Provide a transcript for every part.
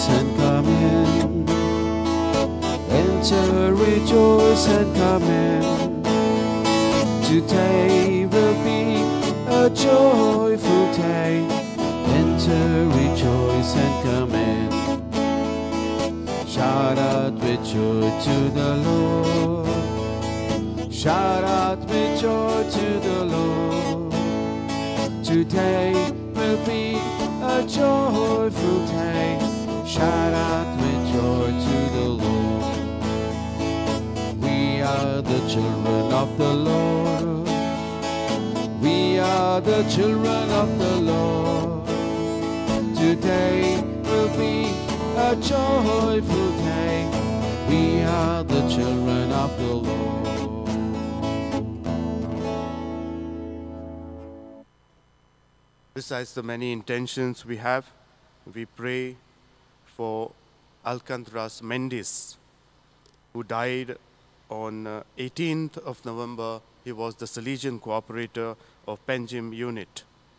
rejoice and come in. Enter, rejoice and come in. Today will be a joyful day. Enter, rejoice and come in. Shout out with joy to the Lord. Shout out with joy to the Lord. Today will be a joyful day. Shout out with joy to the Lord. We are the children of the Lord. We are the children of the Lord. Today will be a joyful day. We are the children of the Lord. Besides the many intentions we have, we pray for Alcantras Mendes, who died on 18th of November. He was the Salesian cooperator of Panjim unit.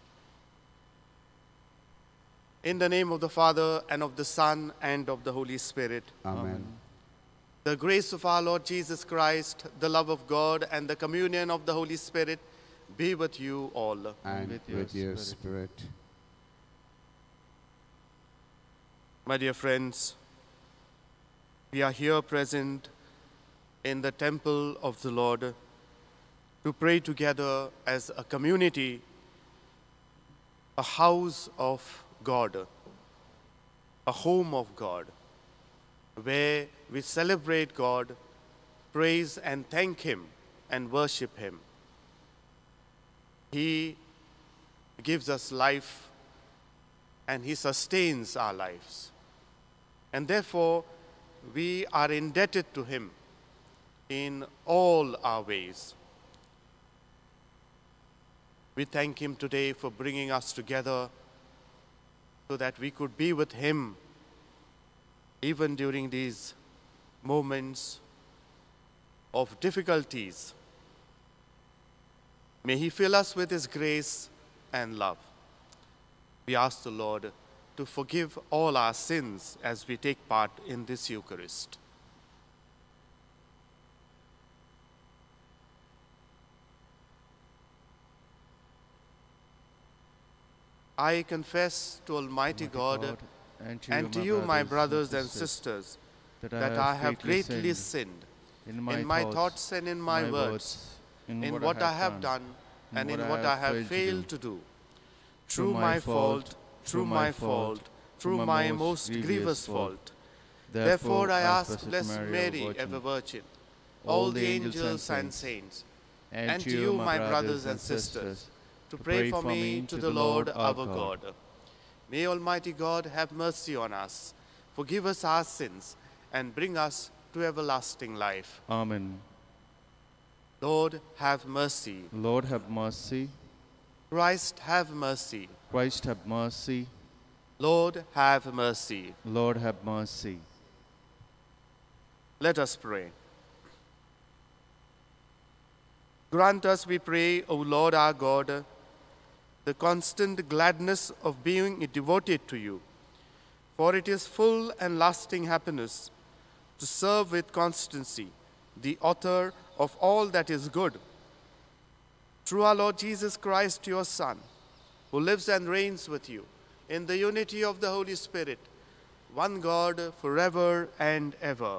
In the name of the Father, and of the Son, and of the Holy Spirit. Amen. The grace of our Lord Jesus Christ, the love of God, and the communion of the Holy Spirit be with you all. And with your spirit. My dear friends, we are here present in the temple of the Lord to pray together as a community, a house of God, a home of God, where we celebrate God, praise and thank Him, and worship Him. He gives us life and He sustains our lives. And therefore, we are indebted to Him in all our ways. We thank Him today for bringing us together so that we could be with Him even during these moments of difficulties. May He fill us with His grace and love. We ask the Lord to forgive all our sins as we take part in this Eucharist. I confess to Almighty God and to you, my brothers and sisters, that I have greatly sinned in my thoughts and in my words, in what I have done and in what I have failed to do. Through my fault, through my fault, through my most grievous fault. Therefore I ask Blessed Mary, ever Virgin, all the angels and saints, and to you, my brothers and sisters, to pray for me to the Lord our God. May Almighty God have mercy on us, forgive us our sins, and bring us to everlasting life. Amen. Lord, have mercy. Lord, have mercy. Christ, have mercy. Christ, have mercy. Lord, have mercy. Lord, have mercy. Let us pray. Grant us, we pray, O Lord our God, the constant gladness of being devoted to you, for it is full and lasting happiness to serve with constancy the author of all that is good. Through our Lord Jesus Christ, your Son, who lives and reigns with you in the unity of the Holy Spirit, one God, forever and ever.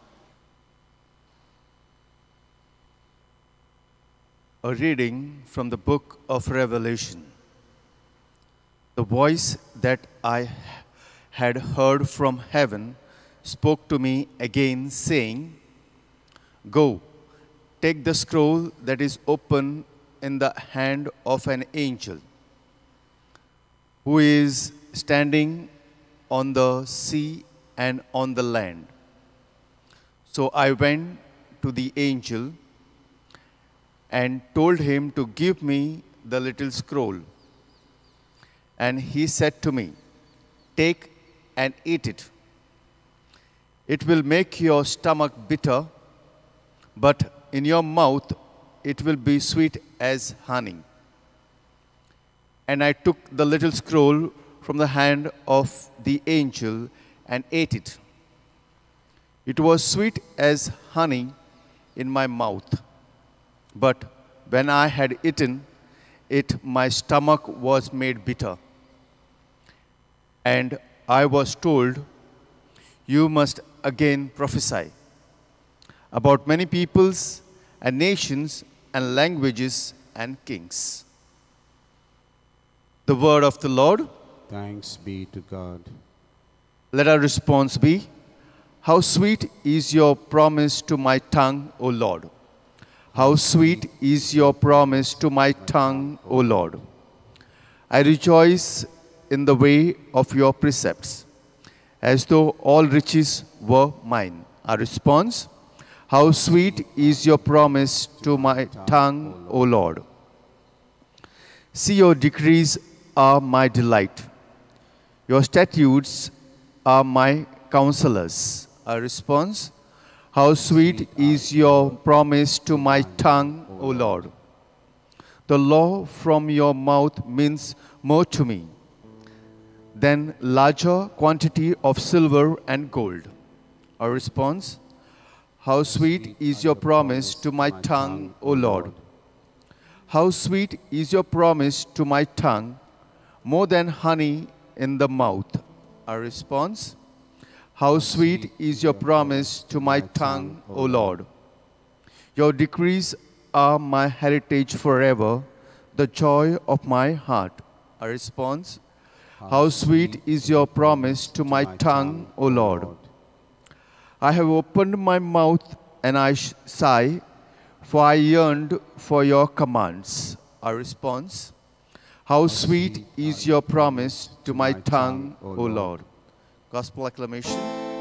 A reading from the book of Revelation. The voice that I had heard from heaven spoke to me again, saying, "Go, take the scroll that is open in the hand of an angel who is standing on the sea and on the land." So I went to the angel and told him to give me the little scroll. And he said to me, "Take and eat it. It will make your stomach bitter, but in your mouth it will be sweet as honey." And I took the little scroll from the hand of the angel and ate it. It was sweet as honey in my mouth, but when I had eaten it, my stomach was made bitter. And I was told, you must again prophesy about many peoples and nations and languages and kings. The word of the Lord. Thanks be to God. Let our response be, how sweet is your promise to my tongue, O Lord. How sweet is your promise to my tongue, O Lord. I rejoice in the way of your precepts, as though all riches were mine. Our response, how sweet is your promise to my tongue, O Lord. See, your decrees are my delight. Your statutes are my counselors. Our response, how sweet is your promise to my tongue, O Lord. The law from your mouth means more to me than larger quantity of silver and gold. Our response, how sweet is your promise to my tongue, O Lord. How sweet is your promise to my tongue, more than honey in the mouth. Our response, how sweet is your promise to my tongue, O Lord. Your decrees are my heritage forever, the joy of my heart. Our response, how sweet is your promise to my tongue, O Lord. I have opened my mouth and I sigh, for I yearned for your commands. Our response, how sweet is your promise to my tongue, O Lord. Gospel acclamation.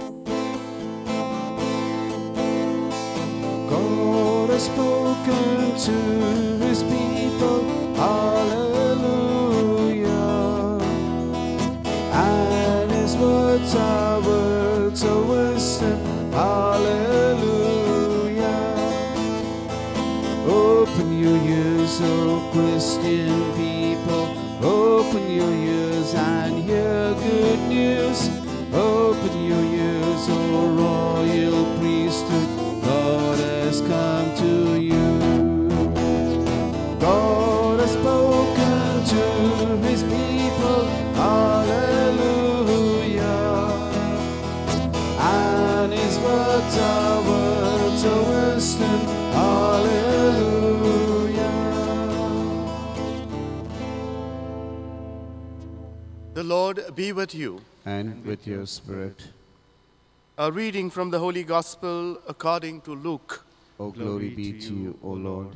God has spoken to his people, hallelujah. And his words are words of wisdom, hallelujah. Open your ears, O Christian people, open your ears and hear good news. Open your ears, O royal priesthood, God has come to you. God has spoken to his people, hallelujah. And his words are words of wisdom, hallelujah. The Lord be with you. And with your spirit. A reading from the Holy Gospel according to Luke. O glory be to you, O Lord.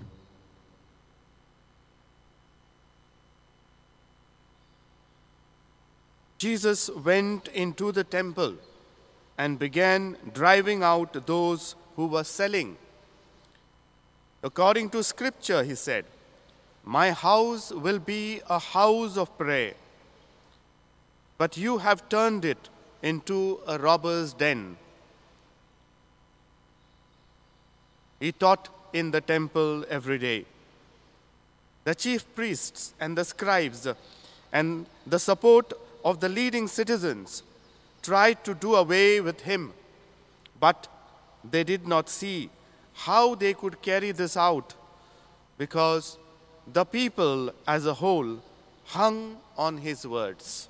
Jesus went into the temple and began driving out those who were selling. According to Scripture, he said, my house will be a house of prayer, but you have turned it into a robber's den. He taught in the temple every day. The chief priests and the scribes and the support of the leading citizens tried to do away with him, but they did not see how they could carry this out because the people as a whole hung on his words.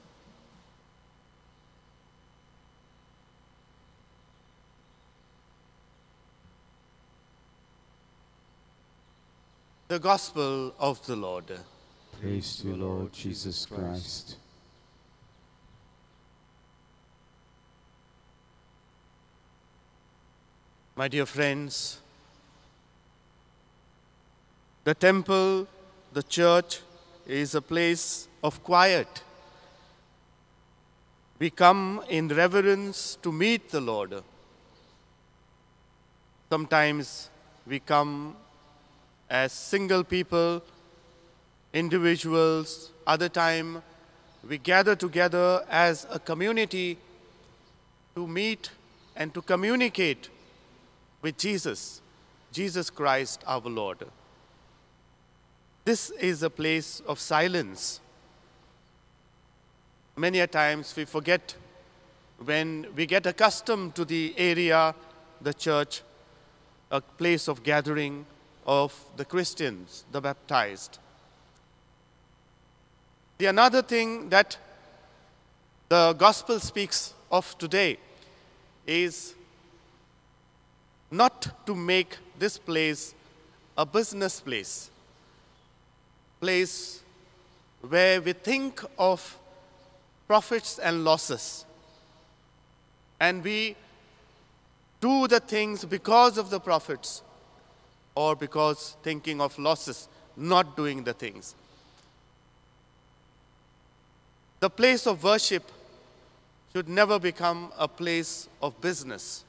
The Gospel of the Lord. Praise to you, Lord Jesus Christ. My dear friends, the temple, the church, is a place of quiet. We come in reverence to meet the Lord. Sometimes we come as single people, individuals. Other time, we gather together as a community to meet and to communicate with Jesus, Jesus Christ our Lord. This is a place of silence. Many a times we forget when we get accustomed to the area, the church, a place of gathering of the Christians, the baptized. The another thing that the gospel speaks of today is not to make this place a business place where we think of profits and losses, and we do the things because of the profits or because thinking of losses, not doing the things. The place of worship should never become a place of business.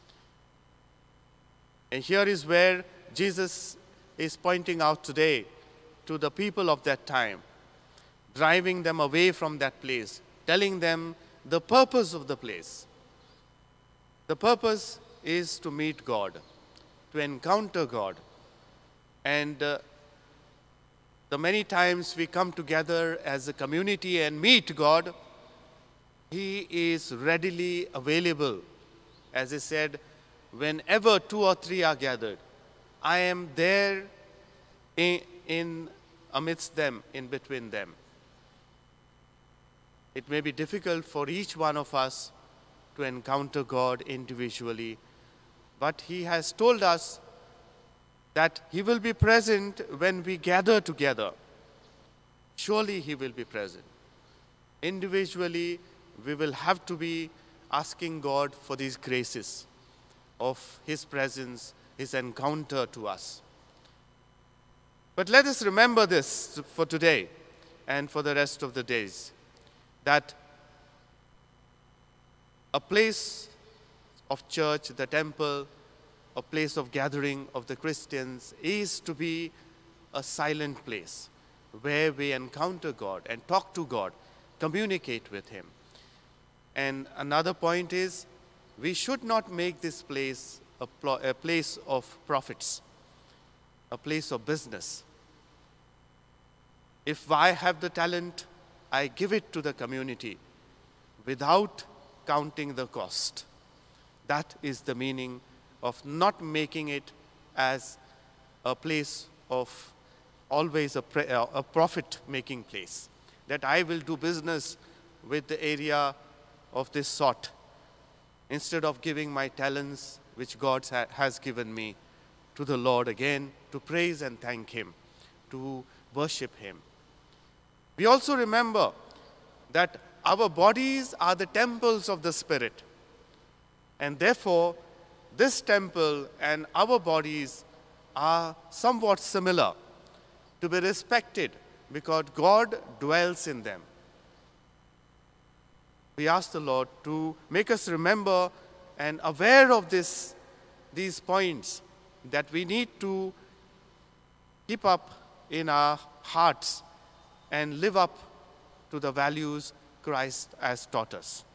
And here is where Jesus is pointing out today to the people of that time, driving them away from that place, telling them the purpose of the place. The purpose is to meet God, to encounter God. And the many times we come together as a community and meet God, He is readily available. As I said, whenever 2 or 3 are gathered, I am there in amidst them, in between them. It may be difficult for each one of us to encounter God individually, but He has told us that He will be present when we gather together. Surely He will be present. Individually, we will have to be asking God for these graces of His presence, His encounter to us. But let us remember this for today and for the rest of the days, that a place of church, the temple, a place of gathering of the Christians is to be a silent place where we encounter God and talk to God, communicate with Him. And another point is, we should not make this place a place of profits, a place of business. If I have the talent, I give it to the community without counting the cost. That is the meaning of not making it as a place of always a profit-making place, that I will do business with the area of this sort, instead of giving my talents, which God has given me, to the Lord again, to praise and thank Him, to worship Him. We also remember that our bodies are the temples of the Spirit, and therefore, this temple and our bodies are somewhat similar, to be respected because God dwells in them. We ask the Lord to make us remember and aware of these points that we need to keep up in our hearts and live up to the values Christ has taught us.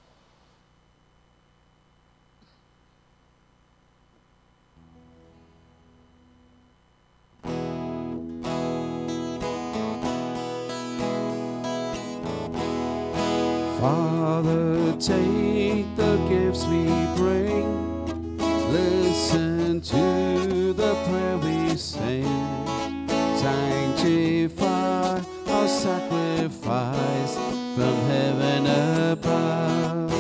Father, take the gifts we bring. Listen to the prayer we sing. Sanctify our sacrifice from heaven above.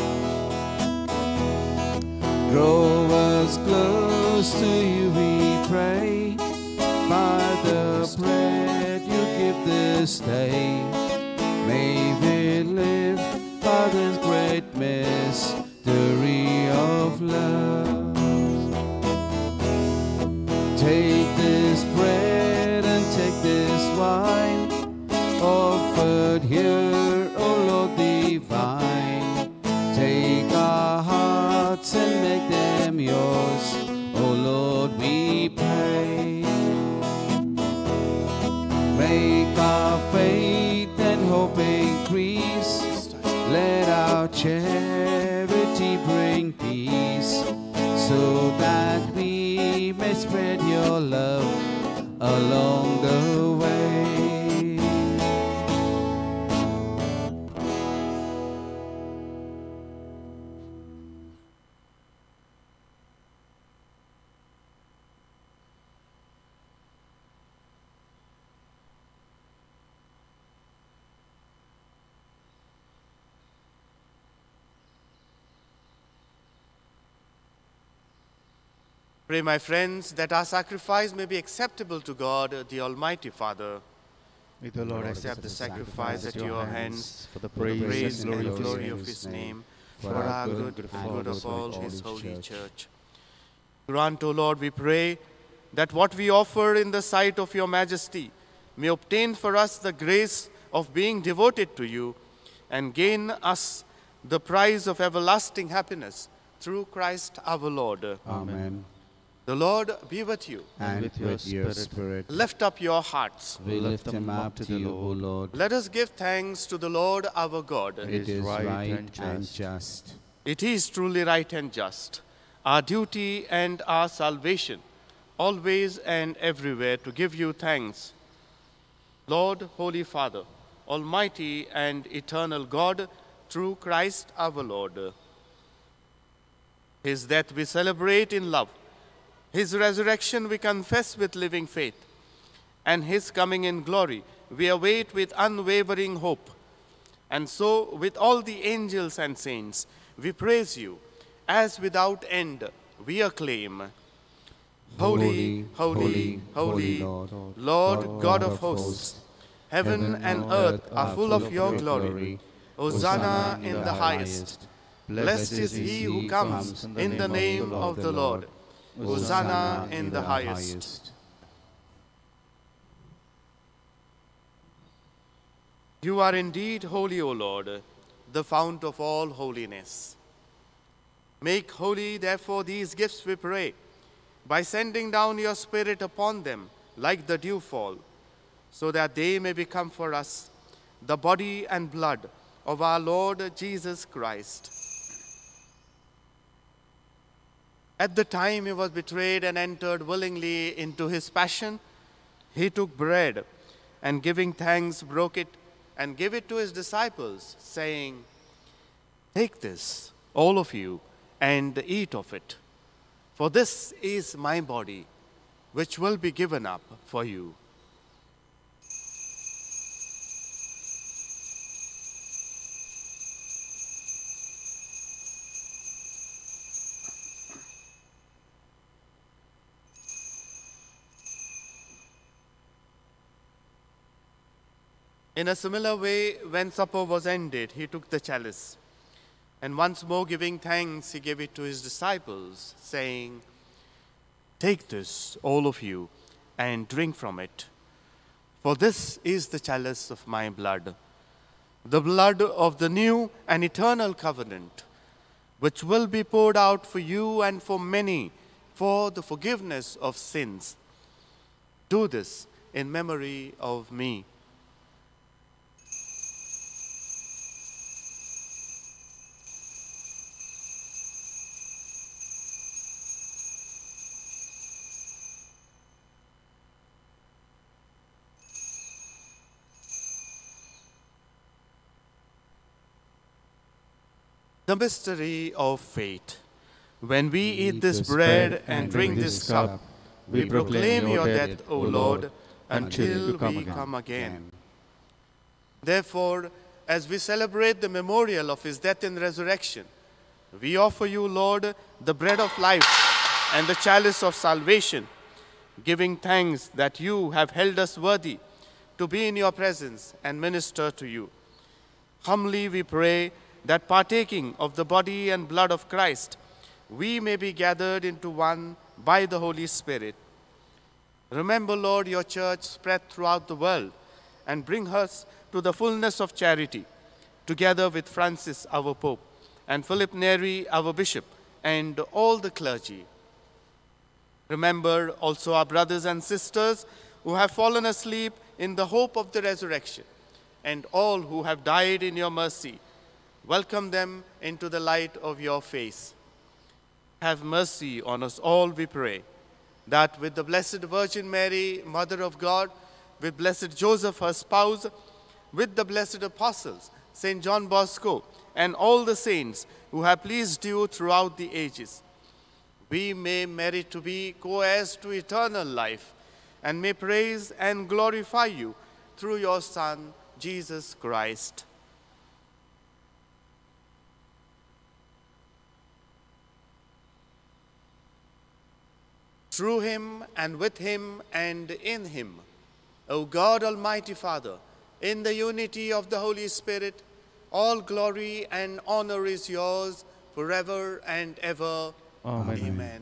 Draw us close to you, we pray. By the bread you give this day, may we live by this great mystery of love. Take this bread and take this wine, offered here, O Lord divine. Take our hearts and make them yours, O Lord, we pray. Make our faith and hope increase. Let our charity bring peace, so that we may spread your love along the way. Pray, my friends, that our sacrifice may be acceptable to God, the Almighty Father. May the Lord Accept the sacrifice at your hands for the for the praise and and glory of his name, for our good and good of all his holy church. Grant, O Lord, we pray, that what we offer in the sight of your majesty may obtain for us the grace of being devoted to you and gain us the prize of everlasting happiness through Christ our Lord. Amen. The Lord be with you. And with your spirit. Lift up your hearts. We lift them up to you, O Lord. Let us give thanks to the Lord our God. It is right and just. It is truly right and just, our duty and our salvation, always and everywhere to give you thanks. Lord, Holy Father, Almighty and eternal God, through Christ our Lord. His death we celebrate in love. His resurrection we confess with living faith, and his coming in glory we await with unwavering hope. And so, with all the angels and saints, we praise you, as without end we acclaim. Holy, holy, holy, Lord God of hosts, heaven and earth are full of your glory. Hosanna in the highest. Blessed is he who comes in the name of the Lord. Hosanna in the highest. You are indeed holy, O Lord, the fount of all holiness. Make holy, therefore, these gifts, we pray, by sending down your Spirit upon them like the dewfall, so that they may become for us the body and blood of our Lord Jesus Christ. At the time he was betrayed and entered willingly into his passion, he took bread and giving thanks broke it and gave it to his disciples, saying, "Take this, all of you, and eat of it, for this is my body, which will be given up for you." In a similar way, when supper was ended, he took the chalice, and once more giving thanks, he gave it to his disciples, saying, "Take this, all of you, and drink from it, for this is the chalice of my blood, the blood of the new and eternal covenant, which will be poured out for you and for many for the forgiveness of sins. Do this in memory of me." The mystery of faith. When we eat this bread and drink this cup, we proclaim your death, O Lord, until we come again. Therefore, as we celebrate the memorial of his death and resurrection, we offer you, Lord, the bread of life and the chalice of salvation, giving thanks that you have held us worthy to be in your presence and minister to you. Humbly we pray that partaking of the body and blood of Christ, we may be gathered into one by the Holy Spirit. Remember, Lord, your church spread throughout the world, and bring us to the fullness of charity, together with Francis, our Pope, and Philip Neri, our Bishop, and all the clergy. Remember also our brothers and sisters who have fallen asleep in the hope of the resurrection, and all who have died in your mercy. Welcome them into the light of your face. Have mercy on us all, we pray, that with the Blessed Virgin Mary, Mother of God, with Blessed Joseph, her spouse, with the blessed apostles, St. John Bosco, and all the saints who have pleased you throughout the ages, we may merit to be co-heirs to eternal life, and may praise and glorify you through your Son, Jesus Christ. through him and with him and in him. O God, Almighty Father, in the unity of the Holy Spirit, all glory and honor is yours forever and ever. Amen. Amen.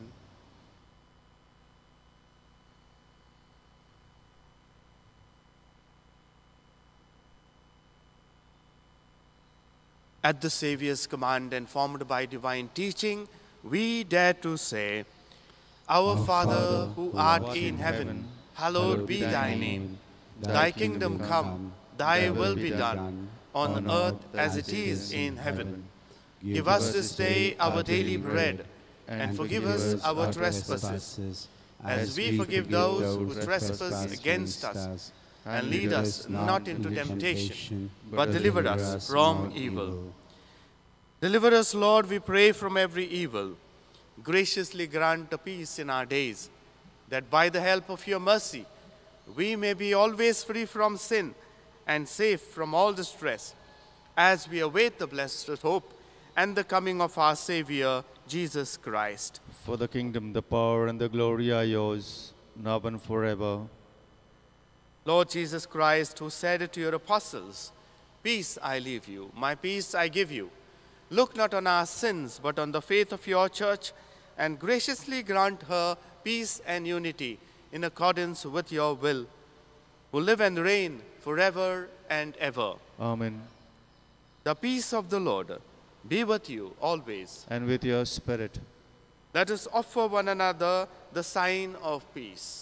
At the Saviour's command and formed by divine teaching, we dare to say, Our Father, who art in heaven, hallowed be thy name. Thy kingdom come, thy will be done, on earth as it is in heaven. Give us this day our daily bread, and forgive us our trespasses, as we forgive those who trespass against us. And lead us not into temptation, but deliver us from evil. Deliver us, Lord, we pray, from every evil. Graciously grant a peace in our days, that by the help of your mercy, we may be always free from sin and safe from all distress, as we await the blessed hope and the coming of our Savior, Jesus Christ. For the kingdom, the power, and the glory are yours, now and forever. Lord Jesus Christ, who said to your apostles, Peace I leave you, my peace I give you. Look not on our sins, but on the faith of your church, and graciously grant her peace and unity in accordance with your will, who live and reign forever and ever. Amen. The peace of the Lord be with you always. And with your spirit. Let us offer one another the sign of peace.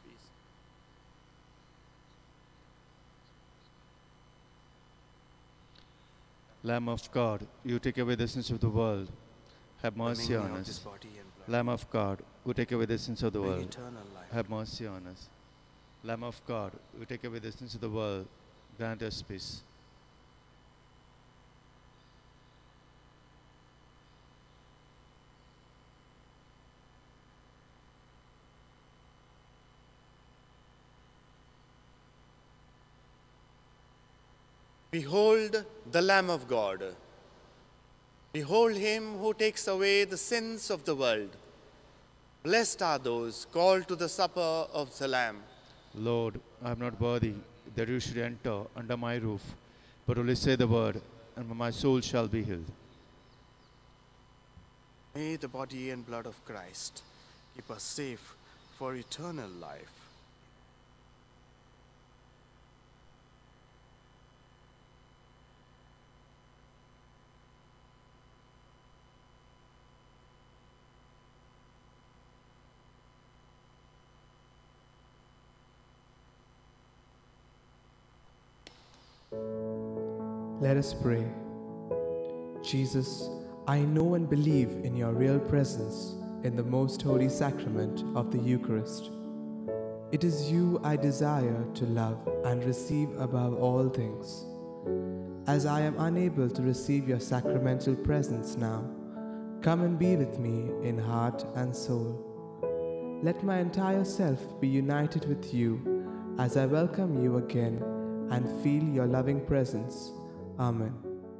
Lamb of God, you take away the sins of the world. Have mercy on us. Lamb of God, who take away the sins of the world. Have mercy on us. Lamb of God, who take away the sins of the world. Grant us peace. Behold the Lamb of God. Behold him who takes away the sins of the world. Blessed are those called to the supper of the Lamb. Lord, I am not worthy that you should enter under my roof, but only say the word, and my soul shall be healed. May the body and blood of Christ keep us safe for eternal life. Let us pray. Jesus, I know and believe in your real presence in the most holy sacrament of the Eucharist. It is you I desire to love and receive above all things. As I am unable to receive your sacramental presence now, come and be with me in heart and soul. Let my entire self be united with you as I welcome you again and feel your loving presence. Amen.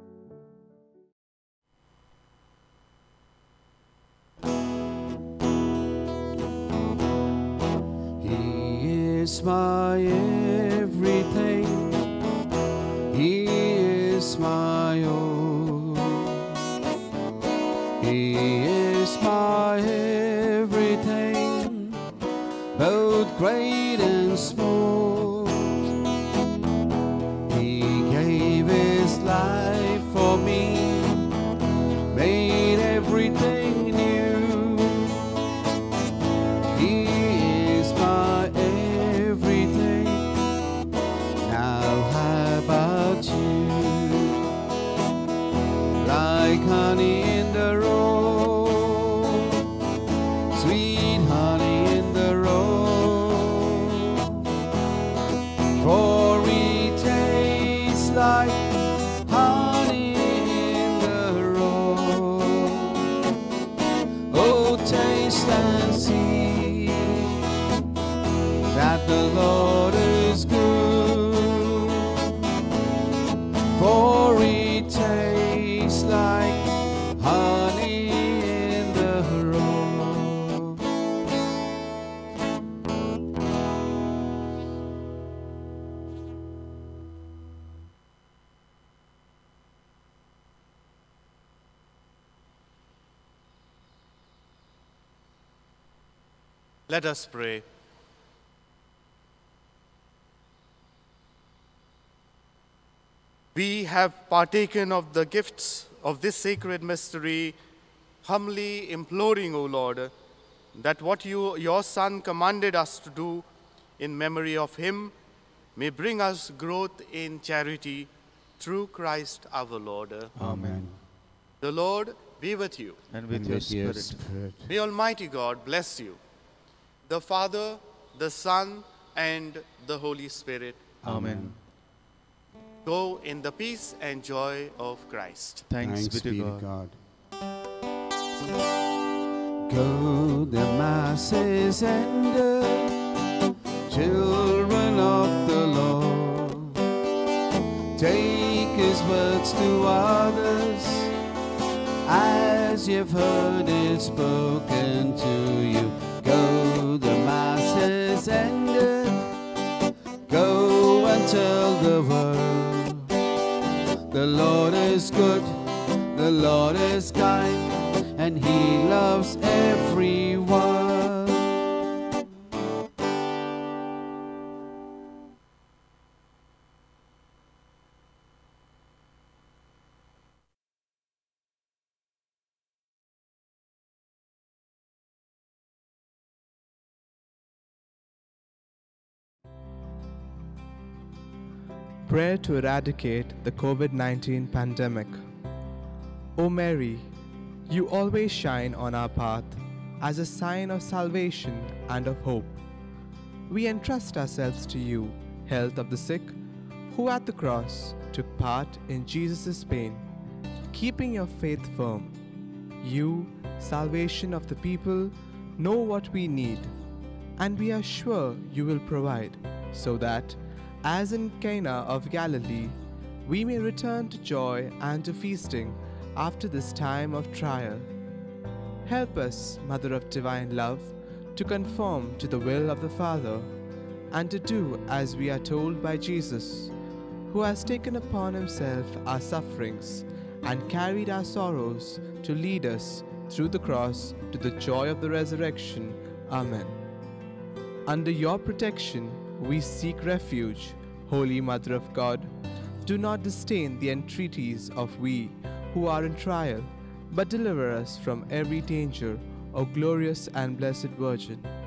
He is my everything. He is my all. He is my everything, both great and small. Life for me, made everything new. He is my everything. Now how about you? Like honey in the road, sweet honey in the road, for it tastes like honey in the road. Oh, taste and see that the Lord is good, for it tastes like honey Let us pray. We have partaken of the gifts of this sacred mystery, humbly imploring, O Lord, that what your Son commanded us to do in memory of him may bring us growth in charity through Christ our Lord. Amen. The Lord be with you. And with your spirit. May Almighty God bless you, the Father, the Son, and the Holy Spirit. Amen. Go in the peace and joy of Christ. Thanks be to God. Go, the Mass is ended, children of the Lord. Take his words to others, as you've heard it spoken to you. Go, the Mass is ended, go and tell the world. The Lord is good, the Lord is kind, and he loves everyone. Prayer to eradicate the COVID-19 pandemic. O Mary, you always shine on our path as a sign of salvation and of hope. We entrust ourselves to you, health of the sick, who at the cross took part in Jesus' pain, keeping your faith firm. You, salvation of the people, know what we need, and we are sure you will provide, so that, as in Cana of Galilee, we may return to joy and to feasting after this time of trial. Help us, Mother of Divine Love, to conform to the will of the Father, and to do as we are told by Jesus, who has taken upon himself our sufferings and carried our sorrows to lead us through the cross to the joy of the resurrection. Amen. Under your protection, we seek refuge, Holy Mother of God. Do not disdain the entreaties of we who are in trial, but deliver us from every danger, O glorious and blessed Virgin.